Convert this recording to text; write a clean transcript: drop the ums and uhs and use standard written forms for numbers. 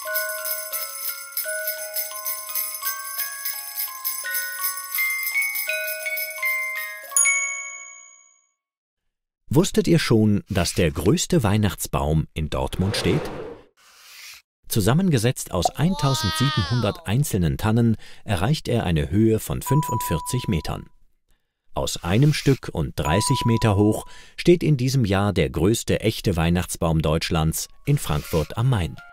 Wusstet ihr schon, dass der größte Weihnachtsbaum in Dortmund steht? Zusammengesetzt aus 1700 einzelnen Tannen erreicht er eine Höhe von 45 Metern. Aus einem Stück und 30 Meter hoch steht in diesem Jahr der größte echte Weihnachtsbaum Deutschlands in Frankfurt am Main.